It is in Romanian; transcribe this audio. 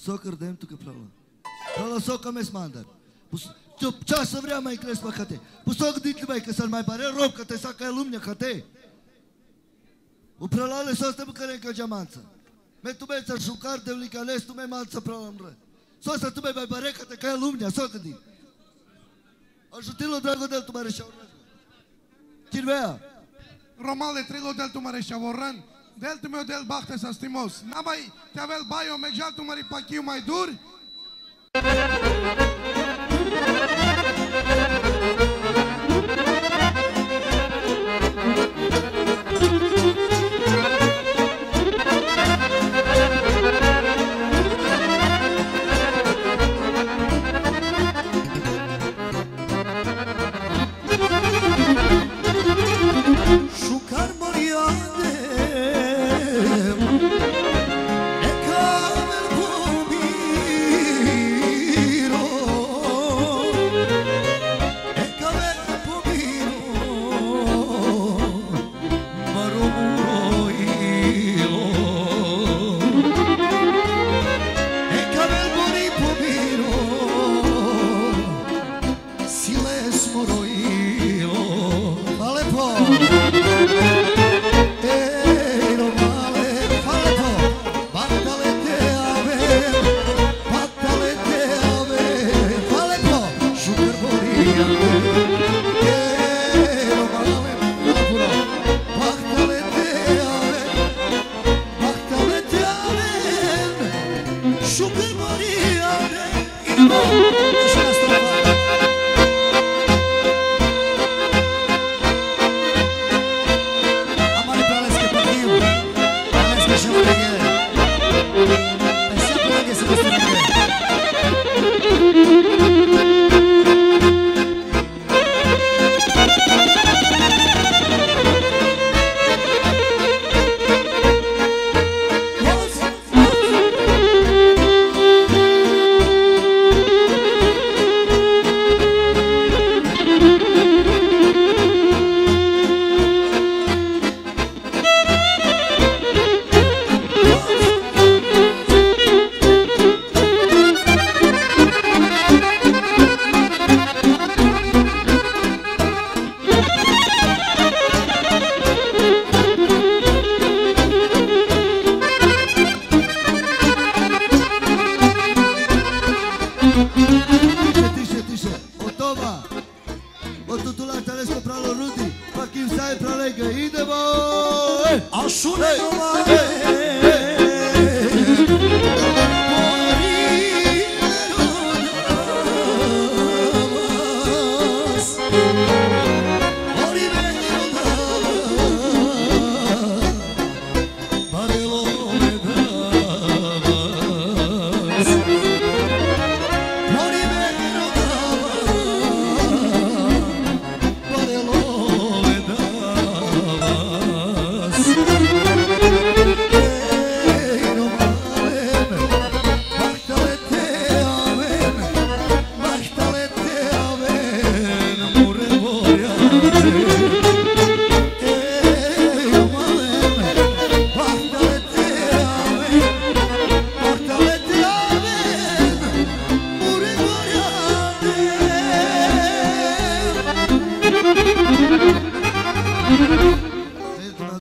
Soccer dem tu că prala. Prala soca mes mandar. Tu ce să vrea mai cresc păcate. Pu soc dit mai că să mai pare rob că te saca lumea că te. O prala le să te bucare că geamanță. Me tu mai să jucar de licales tu mai malță prala mre. So să tu mai pare că te ca lumea soc dit. Ajutilo drago del tu mare șaură. Cirvea. Romale trilo del tu mare șaură. Del tu meu del bahte sa stimos. Na mai te avel baio megjal tu mari paquiu mai dur.